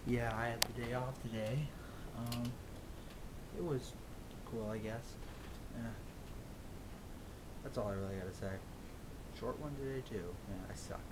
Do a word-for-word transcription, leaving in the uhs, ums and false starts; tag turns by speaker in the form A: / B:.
A: Yeah, I had the day off today. Um, it was cool, I guess. Yeah, that's all I really gotta say. Short one today too. Yeah, I suck.